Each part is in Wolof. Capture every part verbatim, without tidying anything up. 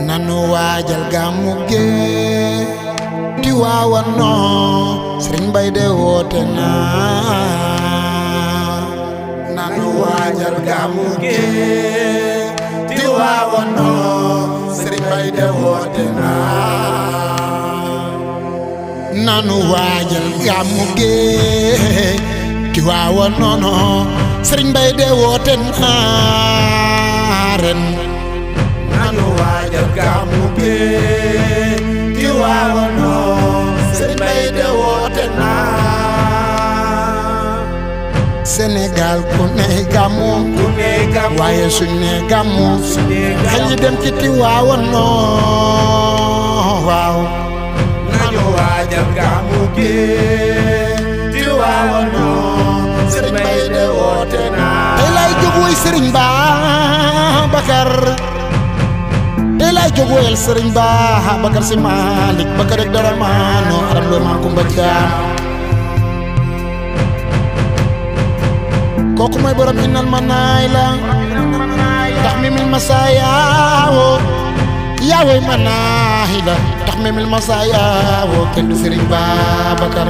nanu waajal gàmmu gi Tiwaawan noo Sëriñ Mbay de woote na nanu waajal gàmmu gi Tiwaawan noo Sëriñ Mbay de woote na nanu waajal gàmmu gi Tiwaawan noo Sëriñ Mbay de woote na ren nanu waajal gàmmu gi Tiwaawan noo Sëriñ Mbay de woote na Sénégal ku ne gàmmu waaye suñ ne gàmmu xel yi dem ci Tiwaawan noo waaw nanu waajal gàmmu gi Tiwaawan noo Sëriñ Mbay de woote na tey lay jóg woy Sëriñ Babacar tey lay jóg woyal Sëriñ Babacar Si Malik Bakar rek dara maano aram loo maa kumba jaam kooku mooy borom innal ma naay la tax mi mil ma saa yaawoo yaawooy ma naay la tax mi mil ma saa yaawoo kenn du Sëriñ Babacar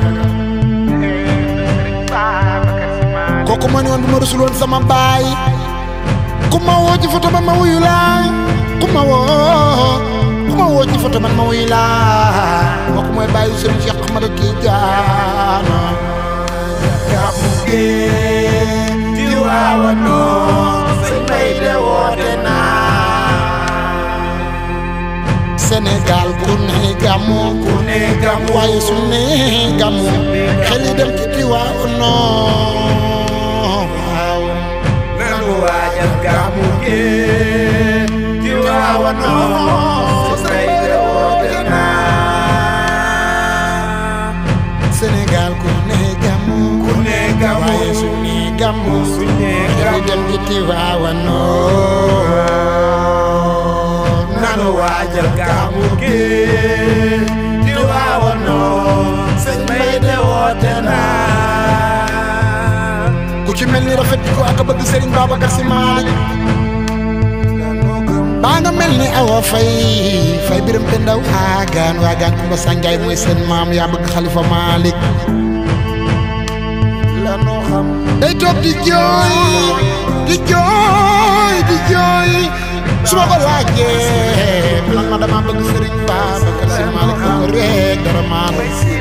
kooku ma ne woon bu ma rusul woon sama baay ku ma woo ci foto man ma wuyu laa ku ma woo ku ma woo ci foto man ma wuyu laa kooku mooy baayu Sëriñ Cheikh Ahmada Tidiane gàmmu gi Tiwaawan noo Sëriñ Mbay de woote na Sénégal ku ne gàmmu ku ne gàmmu waaye su ne gàmmu xel yi dem ci Tiwaawan noo waaw nanu waajal gàmmu gi Tiwaawan noo Sëriñ Mbay de woote na Sénégal ku ne gàmmu ku ne gàmmu waaye su ne gàmmu su ne xel yi dem ci Tiwaawan noo nanu waajal gàmmu gi Tiwaawan noo Sëriñ Mbay de woote na ku ci mel ni rafet ko ak bëgg Sëriñ Babacar Si Malik baa nga mel ni Awa Fay Fay Biram te ndaw aagaan waagaan Kumba Sanjaay mooy seen maam yaa bëgg Xalifa Malik la noo xam day toog di jooy di jooy di jooy su ma ko laajee man ma dama bëgg Sëriñ Babacar Si Malik ko rek dara maa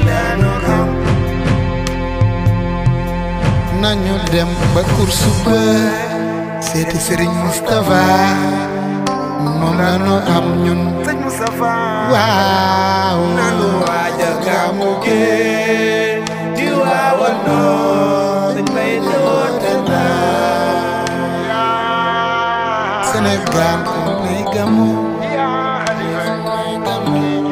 nañu dem ba kursu ba seeti Sëriñ Moustapha moom la ñu am ñun Sëriñ Moustapha waaw nanu waajal gàmmu gi Tiwaawan noo Sëriñ Mbay de woote na Sénégal ku ne gàmmu